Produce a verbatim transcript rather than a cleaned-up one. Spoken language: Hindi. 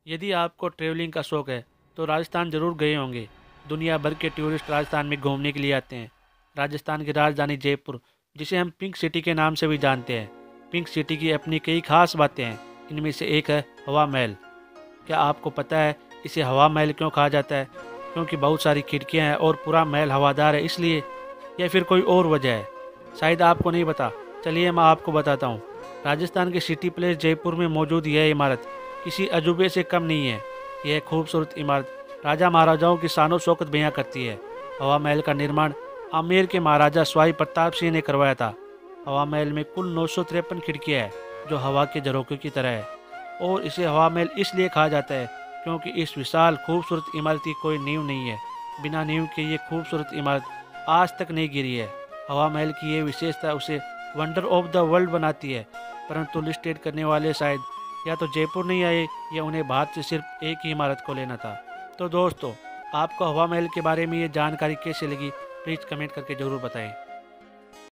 यदि आपको ट्रैवलिंग का शौक है तो राजस्थान ज़रूर गए होंगे। दुनिया भर के टूरिस्ट राजस्थान में घूमने के लिए आते हैं। राजस्थान की राजधानी जयपुर, जिसे हम पिंक सिटी के नाम से भी जानते हैं, पिंक सिटी की अपनी कई खास बातें हैं। इनमें से एक है हवा महल। क्या आपको पता है इसे हवा महल क्यों कहा जाता है? क्योंकि बहुत सारी खिड़कियां हैं और पूरा महल हवादार है इसलिए, या फिर कोई और वजह है? शायद आपको नहीं पता, चलिए मैं आपको बताता हूँ। राजस्थान के सिटी प्लेस जयपुर में मौजूद यह इमारत किसी अजूबे से कम नहीं है। यह खूबसूरत इमारत राजा महाराजाओं की शानो शौकत बयां करती है। हवा महल का निर्माण आमेर के महाराजा स्वाई प्रताप सिंह ने करवाया था। हवा महल में कुल नौ सौ तिरपन खिड़कियाँ हैं जो हवा के झरोखे की तरह है, और इसे हवा महल इसलिए कहा जाता है क्योंकि इस विशाल खूबसूरत इमारत की कोई नींव नहीं है। बिना नींव के ये खूबसूरत इमारत आज तक नहीं गिरी है। हवा महल की ये विशेषता उसे वंडर ऑफ द वर्ल्ड बनाती है। परंतु लिस्टेड करने वाले शायद या तो जयपुर नहीं आए या उन्हें भारत से सिर्फ एक ही इमारत को लेना था। तो दोस्तों, आपको हवा महल के बारे में ये जानकारी कैसे लगी, प्लीज़ कमेंट करके ज़रूर बताएं।